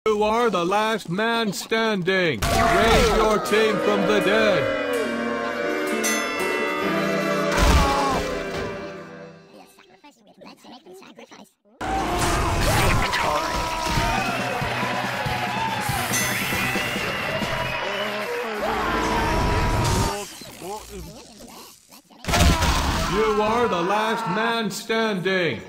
You are the last man standing. Raise your team from the dead. You are the last man standing.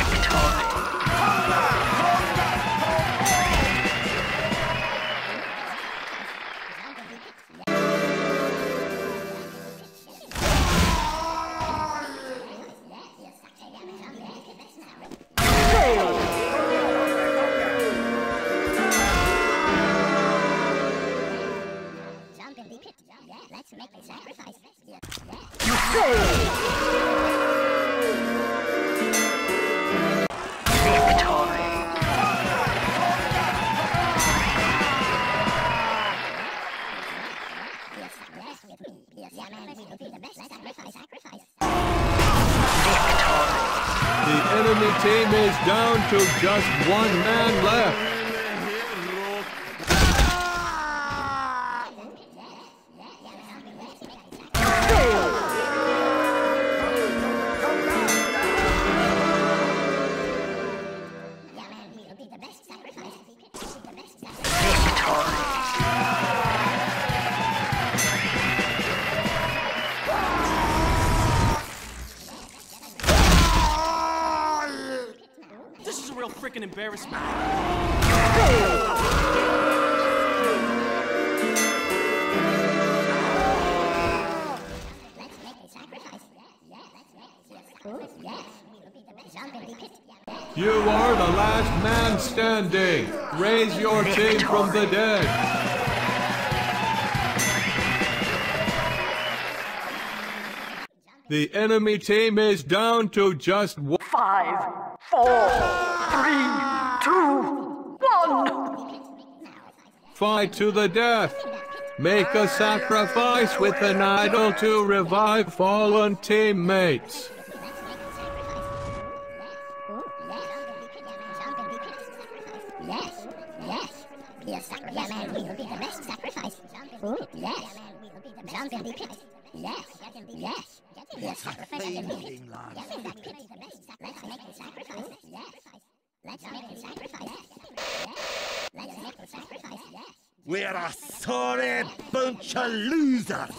The enemy team is down to just one man left. This is a real freaking embarrassment. You are the last man standing. Raise your team from the dead. The enemy team is down to just 5, 4, 3, 2, 1. Fight to the death. Make a sacrifice with an idol to revive fallen teammates. We're a sorry bunch of losers.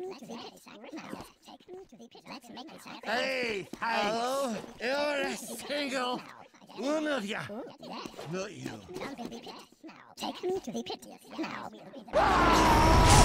Hey, hello, you're a single one of you. Not you. Take me to the pit now.